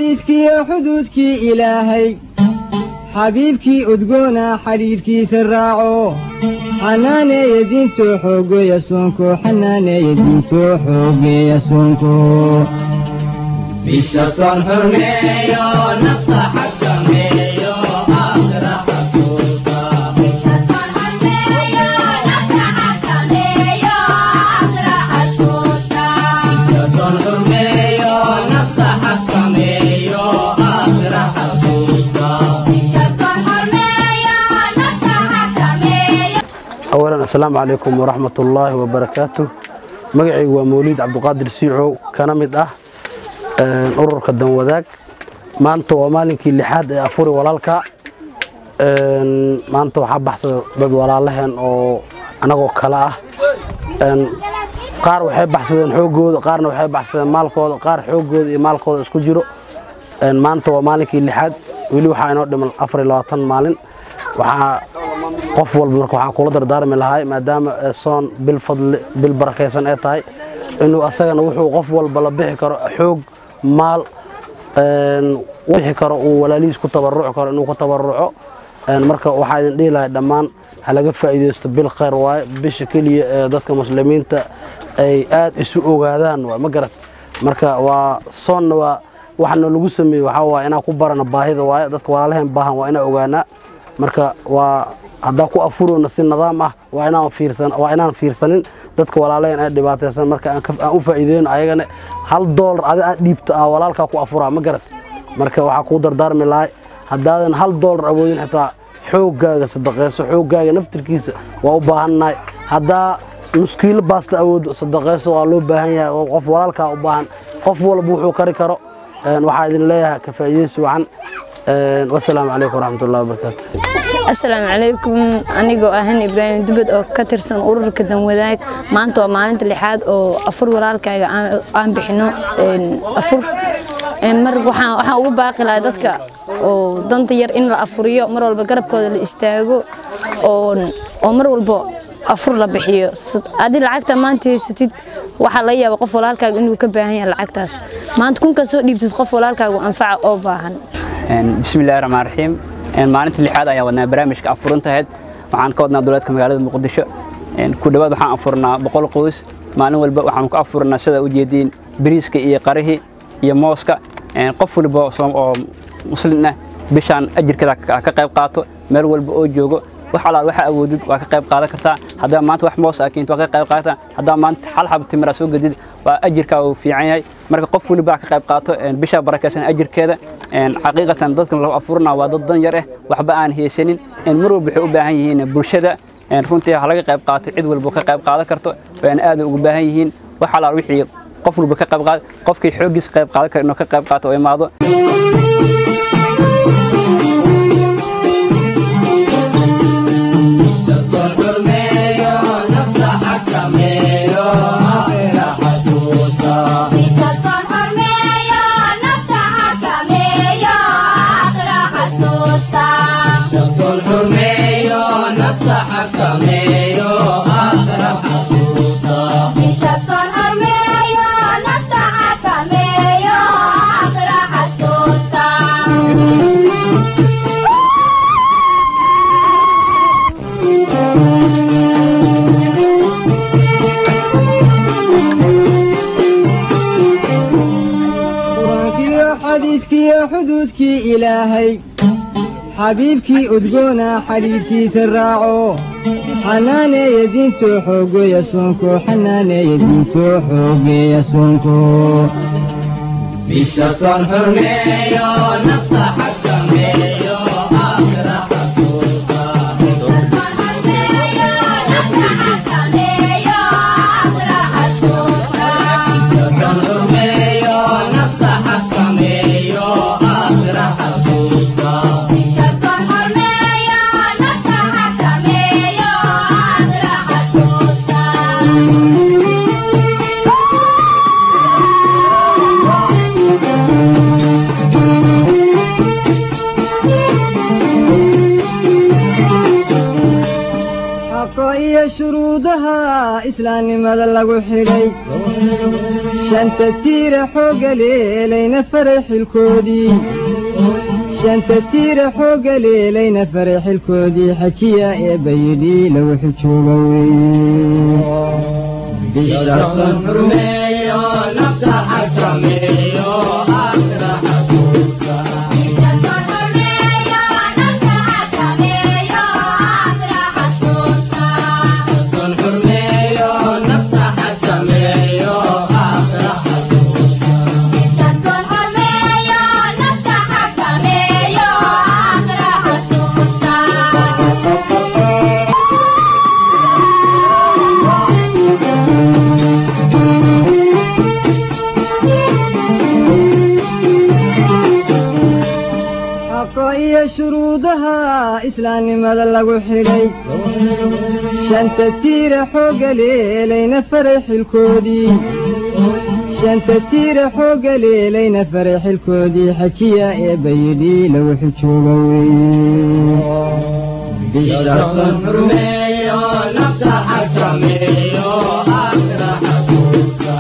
xadiiskii xuduudkii ilaahay xabiibkii udgoona xidhiidhkiisa raaco xanaaneeya diintoo xoogeeya soonko xanaaneeya diintoo xoogeeya soonko bisha soon xurmeeyo nafta xakameeyo aakhira xasuusta bisha soon xurmeeyo nafta xakameeyo aakhira xasuusta bisha soon xurmeeyo nafta xakameeyo aakhira xasuusta bisha soon xurmeeyo nafta xakameeyo. أولاً السلام عليكم ورحمة الله وبركاته. مقعي وموليد عبد القادر سيعو كان مد ururka danwadaag maanta waa maalinkii lixaad ee afuri walaalka maanta waxa baxsada dad walaalaheen oo anagoo kala ah qaar waxay baxsadeen xoogooda qaarna waxay baxsadeen maalkooda qaar xoogooda iyo maalkooda isku jiro maanta waa maalinkii lixaad wili waxa inoo dhiman 24 maalin waxa qof walba marka waxa kula dardaarmi lahaay maadaama soon bil fadl bil barakeysan ay tahay inuu asagana wuxuu qof walba la bixi karo xoog maal wixii karo uu walaalihiis ku tabaruc karo inuu ku tabaruco marka waxa idin dhiilahay dhamaan halaga faa'iideysto bil khayr waay bisha kaliya ee dadka muslimiinta ay aad isu ogaadaan waa ma garad marka waa soon waa waxna lagu sameeyo waxa waa inaan ku barana baahida waay dadka walaalaheen baahan waa inaan ogaana marka waa hadda ku afurona si nidaam ah waa inaan fiirsanin dadka walaalaheen ay dhibaataysan marka aan u faa'iideeyno ayagana $1 aad dhiibto walaalka ku afura ma garad marka waxa ku dardaarmi lahay hadaadan $1 awoodin xitaa xoogaaga sadaqayso xoogaaga naftirkiisa waa u baahannahay hadaa nus kiilo baasta awood sadaqayso waa loo baahan yahay qof walaalka u baahan qof walba wuxuu kari karo waxa idin leeyahay ka faa'iideyso wacan والسلام عليكم ورحمة الله وبركاته. السلام عليكم أنا جوهان إبراهيم دبد أو كترسن أورر كدم وذاك ما أنتوا ما أنت لحد أو أفر ولا الكاي عم بحنو أفر مر وحنا وباقي لعدتك أو دنتير إن الأفرية مر والبقرب كود الاستاجو أو مر والبا أفر لبحيو هذه العقدة ما أنت ستيد وحلايا وقف ولا الكاي إنه كباهي العقدة ما أنت كون كسو دي بتتقف ولا الكاي وأنفع أو باهن. بسم الله الرحمن الرحيم maalintii lixaad ayaa wadnaa barnaamijka afurintaheed waxaan ka wadnaa dowladka magaalada Muqdisho ku dhawaad waxaan afurnaa 100 qoys maalin walba waxaan ku afurnaa sida u jeedin bariiska iyo qarahi iyo mooska qof walba oo muslim ah bishaan ajirkada ka qayb qaato meel walba oo joogo waxa awoodid waa ka qayb qaadan kartaa hadaa maanta wax moos ah kiinto ka qayb qaata hadaa maanta hal xab timir soo gadid waa ajirka uu fiican yahay marka qof walba ka qayb qaato bisha barakeysan ajirkeeda xaqiiqatan dadka loo afurnaa waa dad dan yar ah waxba aan heesanin mar walba waxay u baahan yihiin bulshada runtii waxa laga qayb qaato cid walba ka qayb qaadan karto waan aad ugu baahan yihiin waxa la wixii qof walba ka qayb qaad qofkii xoogiis qayb qaadan karo inuu ka qayb qaato oo imaado xadiiskii xuduudkii ilaahay xabiibkii udgoona xidhiidhkiisa raaco xanaaneeya diintoo xoogeeya soonko xanaaneeya diintoo xoogeeya soonko bisha soon xurmeeyo nafta xakameeyo aakhira xasuusta islaamnimada lagu xidhay shanta tiira xoogga leelayna faray xilkoodii shanta tiira xoogga leelayna faray xilkoodii xajiya eebba yidhi lagu xijooga weeye bishason xurmeeyo nafta xakameeyo aakhira xasuusta shuruudaha islaamnimada lagu xidhay shanta tiira xoogga leelayna faray xilkoodii shanta tiira xoogga leelayna faray xilkoodii xajiya eebba yidhi lagu xijooga weeye bishason xurmeeyo nafta xakameeyo aakhira xasuusta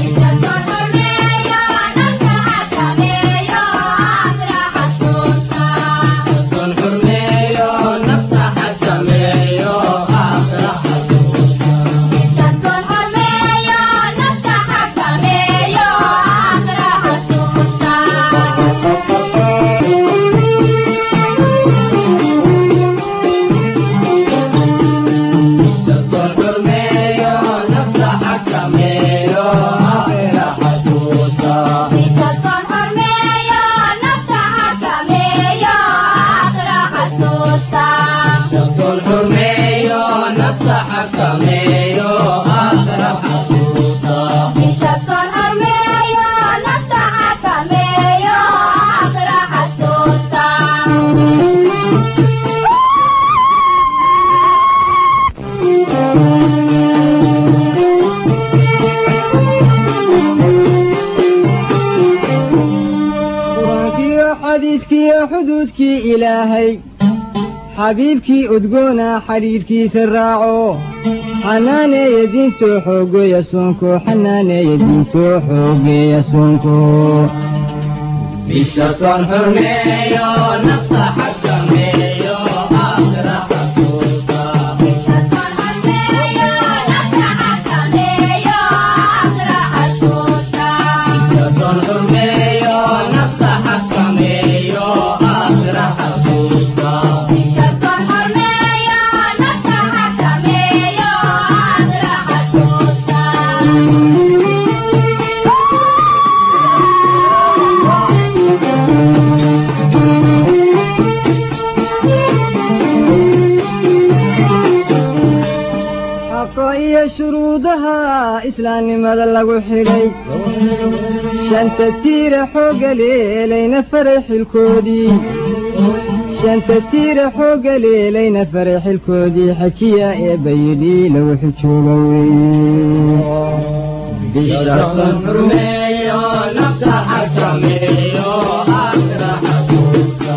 xuduudkii ilaahay xabiibkii udgoona xidhiidhkiisa raaco xanaaneeya diintoo xoogeeya soonko xanaaneeya diintoo xoogeeya soonko bishason xurmeeyo nafta xakameeyo aakhira xasuusta bishason xurmeeyo nafta xakameeyo aakhira xasuusta shuruudaha islaamnimada lagu xidhay shanta tiira xoogga leelayna faray xilkoodii shanta tiira xoogga leelayna faray xilkoodii xajiya eebba yidhi lagu xijooga weeye bishason xurmeeyo nafta xakameeyo aakhira xasuusta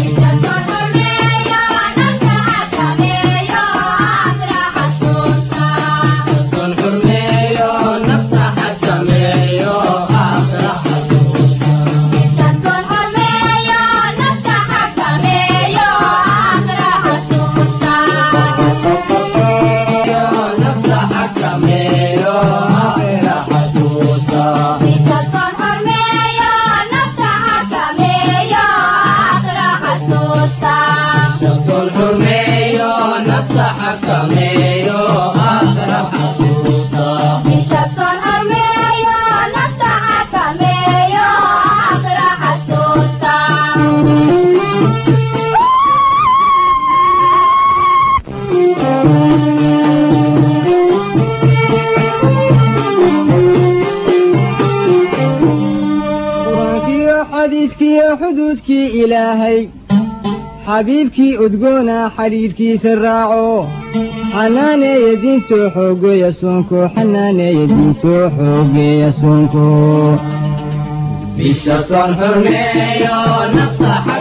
xuduudkii ilaahay xabiibkii udgoona xidhiidhkiisa raaco xanaaneeya diintoo xoogeeya soonko xanaaneeya diintoo xoogeeya soonko bishason xurmeeyo nafta